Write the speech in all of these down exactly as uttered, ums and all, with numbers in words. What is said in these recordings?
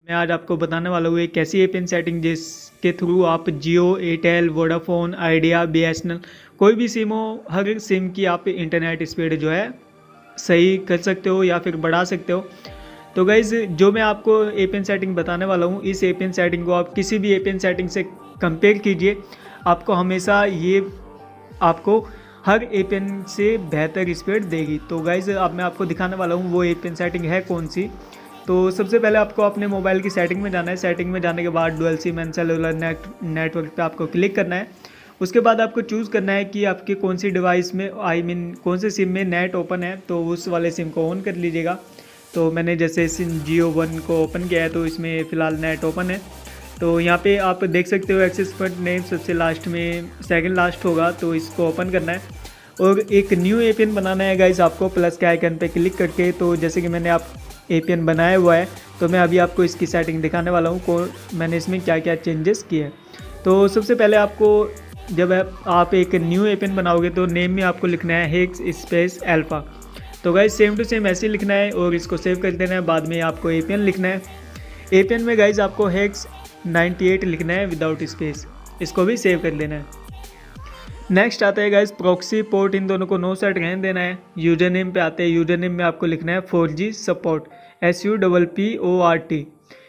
मैं आज आपको बताने वाला हूँ एक ऐसी एपीएन सेटिंग जिसके थ्रू आप Jio, Airtel, Vodafone, Idea, BSNL कोई भी सिम हो, हर सिम की आप इंटरनेट स्पीड जो है सही कर सकते हो या फिर बढ़ा सकते हो। तो गाइज़ जो मैं आपको एपीएन सेटिंग बताने वाला हूँ, इस एपीएन सेटिंग को आप किसी भी एपीएन सेटिंग से कंपेयर कीजिए, आपको हमेशा ये आपको हर एपीएन से बेहतर स्पीड देगी। तो गाइज़ अब मैं आपको दिखाने वाला हूँ वो एपीएन सेटिंग है कौन सी। तो सबसे पहले आपको अपने मोबाइल की सेटिंग में जाना है। सेटिंग में जाने के बाद dual SIM and cellular net network पे आपको क्लिक करना है। उसके बाद आपको चूज़ करना है कि आपके कौन सी डिवाइस में आई I मीन mean, कौन से सिम में नेट ओपन है, तो उस वाले सिम को ऑन कर लीजिएगा। तो मैंने जैसे सिम जियो वन को ओपन किया है तो इसमें फ़िलहाल नेट ओपन है। तो यहाँ पे आप देख सकते हो एक्सेस पॉइंट नेम सबसे लास्ट में सेकंड लास्ट होगा, तो इसको ओपन करना है और एक न्यू एपीएन बनाना है गाइज आपको प्लस के आइकन पे क्लिक करके। तो जैसे कि मैंने आप एपीएन बनाया हुआ है तो मैं अभी आपको इसकी सेटिंग दिखाने वाला हूँ को मैंने इसमें क्या क्या चेंजेस किए हैं। तो सबसे पहले आपको जब आप एक न्यू एपीएन बनाओगे तो नेम में आपको लिखना है हेक्स स्पेस अल्फ़ा। तो गाइज सेम टू सेम ऐसे ही लिखना है और इसको सेव कर देना है। बाद में आपको एपीएन लिखना है। एपीएन में गाइज आपको हेक्स नाइन्टी एट लिखना है विदाउट स्पेस, इसको भी सेव कर देना है। नेक्स्ट आता है गाइज प्रॉक्सी पोर्ट, इन दोनों को नो सेट रहने देना है। यूजर नेम पे आते हैं। यूजर नेम में आपको लिखना है four G support, S U double P O R T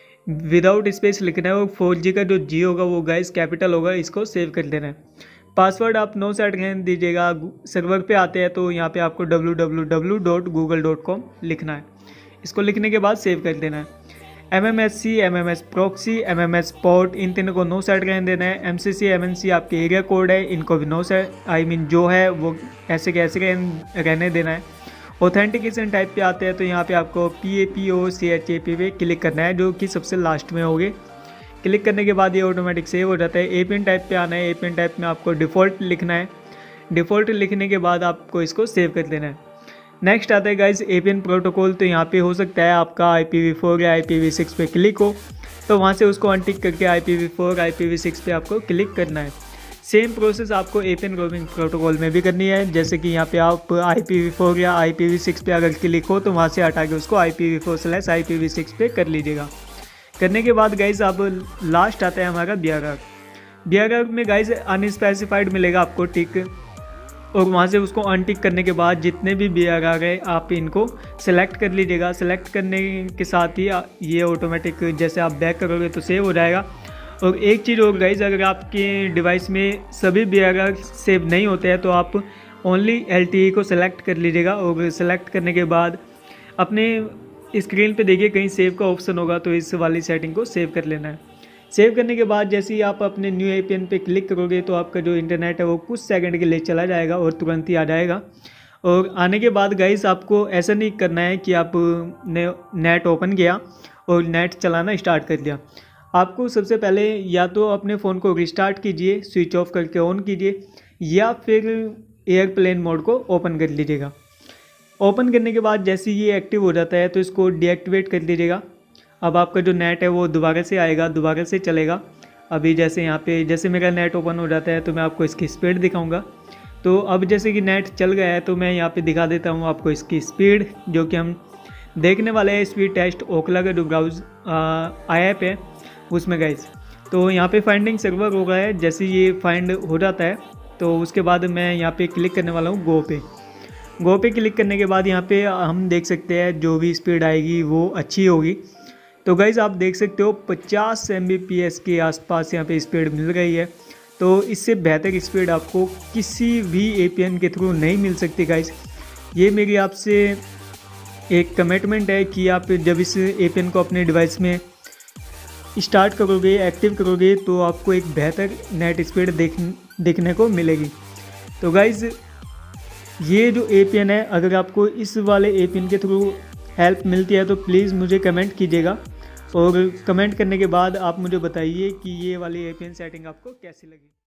without space लिखना है और फोर जी का जो जी होगा वो गाइज कैपिटल होगा, इसको सेव कर देना है। पासवर्ड आप नो सेट रहने दीजिएगा। सर्वर पे आते हैं तो यहाँ पे आपको W W W dot Google dot com लिखना है। इसको लिखने के बाद सेव कर देना है। M M S C, M M S proxy, M M S port, इन तीनों को नो सेट रहने देना है। M C C, M N C आपके एरिया कोड है, इनको भी नो सेट आई मीन जो है वो ऐसे कैसे रहने देना है। ऑथेंटिकेशन टाइप पे आते हैं तो यहाँ पे आपको P A P O C H A P पे क्लिक करना है, जो कि सबसे लास्ट में होगे। क्लिक करने के बाद ये ऑटोमेटिक सेव हो जाता है। एपीएन टाइप पे आना है। एपीएन टाइप में आपको डिफ़ॉल्ट लिखना है। डिफ़ॉल्ट लिखने के बाद आपको इसको सेव कर देना है। नेक्स्ट आता है गाइज एपीएन प्रोटोकॉल। तो यहाँ पे हो सकता है आपका आई पी वी फोर या आई पी वी सिक्स पे क्लिक हो, तो वहाँ से उसको अनटिक करके I P V four, I P V six पे आपको क्लिक करना है। सेम प्रोसेस आपको एपीएन रोमिंग प्रोटोकॉल में भी करनी है। जैसे कि यहाँ पे आप आई पी वी फोर या आई पी वी सिक्स पे अगर क्लिक हो तो वहाँ से हटा के उसको I P V four slash I P V six पे कर लीजिएगा। करने के बाद गाइज अब लास्ट आता है हमारा B R R. B R R में गाइज अनस्पेसिफाइड मिलेगा आपको टिक, और वहाँ से उसको अनटिक करने के बाद जितने भी बी आर आर है आप इनको सेलेक्ट कर लीजिएगा। सेलेक्ट करने के साथ ही ये ऑटोमेटिक जैसे आप बैक करोगे तो सेव हो जाएगा। और एक चीज़ और गाइज, अगर आपके डिवाइस में सभी बी आर आर सेव नहीं होते हैं तो आप ओनली एल टी ई को सेलेक्ट कर लीजिएगा। और सेलेक्ट करने के बाद अपने स्क्रीन पे देखिए कहीं सेव का ऑप्शन होगा, तो इस वाली सेटिंग को सेव कर लेना है। सेव करने के बाद जैसे ही आप अपने न्यू एपीएन पे क्लिक करोगे तो आपका जो इंटरनेट है वो कुछ सेकंड के लिए चला जाएगा और तुरंत ही आ जाएगा। और आने के बाद गाइस आपको ऐसा नहीं करना है कि आप ने नेट ओपन किया और नेट चलाना स्टार्ट कर दिया। आपको सबसे पहले या तो अपने फ़ोन को रिस्टार्ट कीजिए, स्विच ऑफ करके ऑन कीजिए, या फिर एयरप्लेन मोड को ओपन कर लीजिएगा। ओपन करने के बाद जैसे ये एक्टिव हो जाता है तो इसको डीएक्टिवेट कर दीजिएगा। अब आपका जो नेट है वो दोबारा से आएगा, दोबारा से चलेगा। अभी जैसे यहाँ पे जैसे मेरा नेट ओपन हो जाता है तो मैं आपको इसकी स्पीड दिखाऊंगा। तो अब जैसे कि नेट चल गया है तो मैं यहाँ पे दिखा देता हूँ आपको इसकी स्पीड, जो कि हम देखने वाले हैं स्पीड टेस्ट ओखला का जो ब्राउज आई ऐप है उसमें गाइस। तो यहाँ पे फाइंडिंग सर्वर हो गया है। जैसे ये फाइंड हो जाता है तो उसके बाद मैं यहाँ पे क्लिक करने वाला हूँ गो पे। गो पे क्लिक करने के बाद यहाँ पे हम देख सकते हैं जो भी स्पीड आएगी वो अच्छी होगी। तो गाइज़ आप देख सकते हो पचास एम बी पी एस के आसपास यहाँ पे स्पीड मिल रही है। तो इससे बेहतर स्पीड आपको किसी भी एपीएन के थ्रू नहीं मिल सकती गाइज़। ये मेरी आपसे एक कमिटमेंट है कि आप जब इस एपीएन को अपने डिवाइस में स्टार्ट करोगे, एक्टिव करोगे, तो आपको एक बेहतर नेट स्पीड देख देखने को मिलेगी। तो गाइज़ ये जो एपीएन है, अगर आपको इस वाले एपीएन के थ्रू हेल्प मिलती है तो प्लीज़ मुझे कमेंट कीजिएगा, और कमेंट करने के बाद आप मुझे बताइए कि ये वाली एपीएन सेटिंग आपको कैसी लगी।